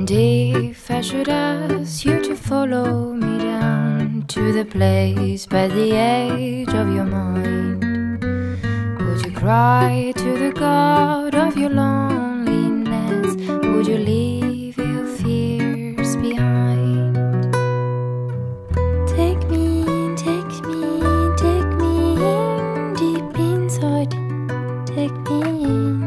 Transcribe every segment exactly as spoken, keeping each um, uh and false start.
And if I should ask you to follow me down to the place by the edge of your mind, would you cry to the God of your loneliness? Would you leave your fears behind? Take me, take me, take me in, deep inside, take me in.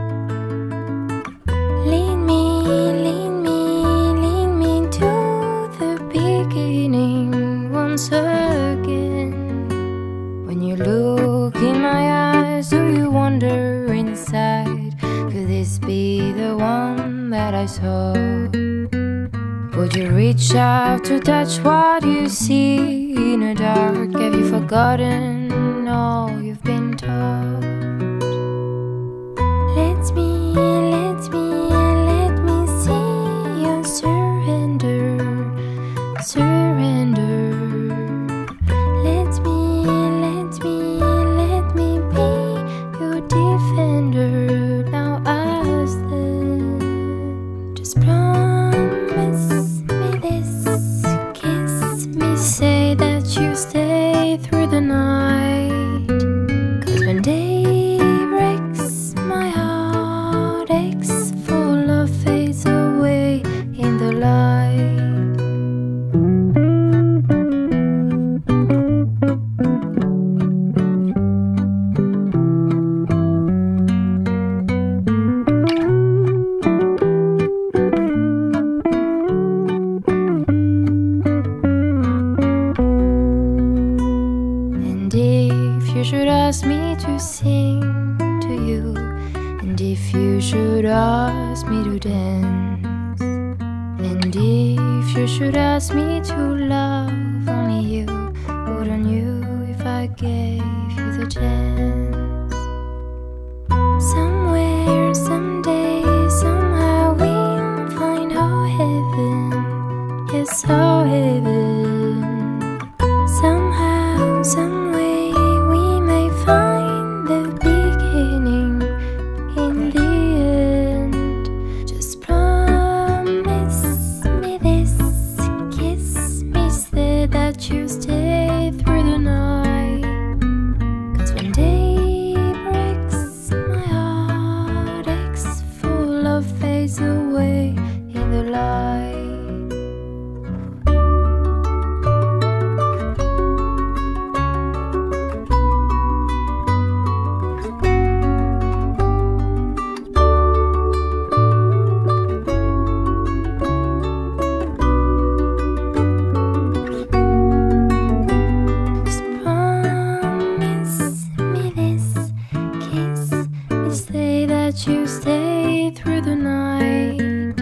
Lead me, lead me, lead me to the beginning once again. When you look in my eyes, do you wonder inside, could this be the one that I saw? Would you reach out to touch what you see in the dark? Have you forgotten all you've been taught? Let me, let me, let me see you surrender, surrender. Let me, let me, let me be your defender. Now ask them, just promise me this, kiss me, say that you stay through the night. 'Cause when day breaks, my heart aches, full love fades away in the light. And if you should ask me to sing to you, and if you should ask me to dance, and if you should ask me to love only you, wouldn't you if I gave you the chance? Somewhere, someday, somehow we'll find our heaven, yes, our heaven. Somehow, someway, we may find the beginning in the end. Just promise me this, kiss me, say that you stay through the night. 'Cause when day breaks, my heart aches, full love fades away in the light. Say that you stay through the night.